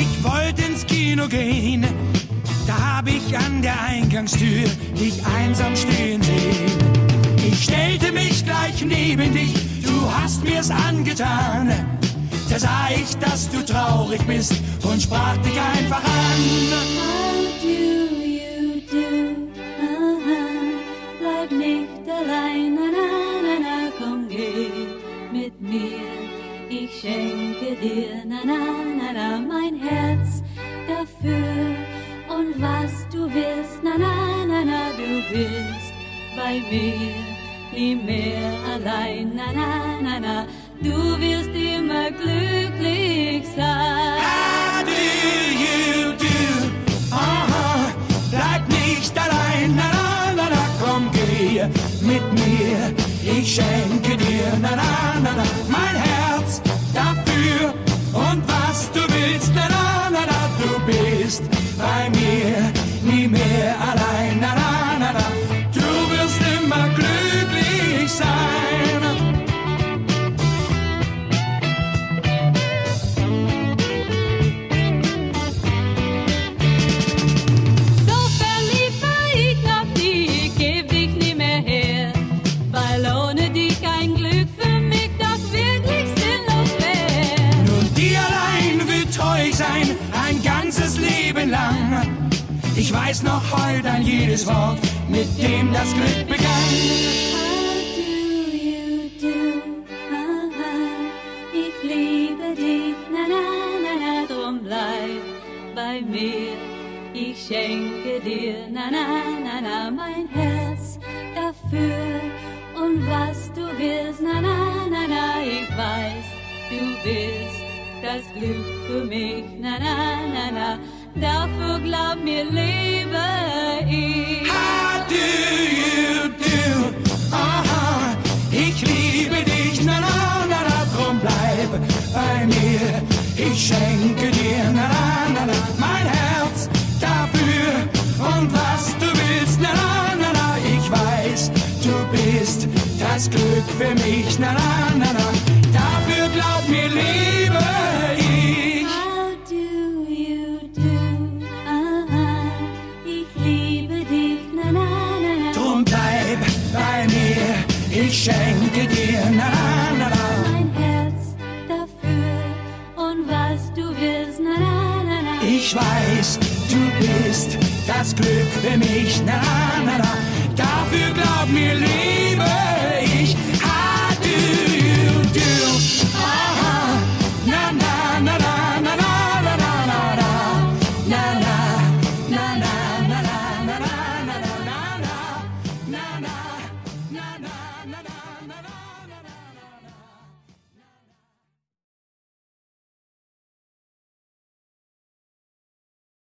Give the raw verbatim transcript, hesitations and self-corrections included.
Ich wollte ins Kino gehen, da hab ich an der Eingangstür dich einsam stehen sehen. Ich stellte mich gleich neben dich, du hast mir's angetan. Da sah ich, dass du traurig bist und sprach dich einfach an. How do you do? Aha, bleib nicht allein, na na na na, komm geh mit mir. Ich schenke dir, na na na na, mein Herz dafür. Und was du willst, na na na na, du bist bei mir, nie mehr allein, na na na na, du wirst immer glücklich sein. How do you do? Aha, bleib nicht allein, na na na na, komm geh mit mir. Ich schenke dir, na na na na, mein Herz dafür. Und was du willst, na na na na, du bist bei mir, nie mehr allein, na na na na, du wirst immer glücklich sein. So verliebt war ich noch nie, ich geb dich nie mehr her, weil ohne dich ein Glück für mich doch wirklich sinnlos wär. Nun dir allein wird treu sein, ein ganzes Leben lang. Ich weiß noch heute ein jedes Wort, mit dem das Glück begann. How do you do? Aha, ich liebe dich, na na na na, drum bleib bei mir. Ich schenke dir, na na na na, mein Herz dafür. Und was du willst, na na na na, ich weiß, du bist das Glück für mich, na na na na, dafür glaub mir, lebe ich. How do you do? Aha, ich liebe dich, na na na na, drum bleib bei mir. Ich schenke dir, na na na na, mein Herz dafür. Und was du willst, na na na na, ich weiß, du bist das Glück für mich, na na na na, dafür glaub mir, lebe ich. How do you do? Aha, ich liebe dich, na na na na. Drum bleib bei mir, ich schenke dir, na na na na. Mein Herz dafür. Und was du willst, na na na na. Ich weiß, du bist das Glück für mich, na na na, dafür glaub mir, lebe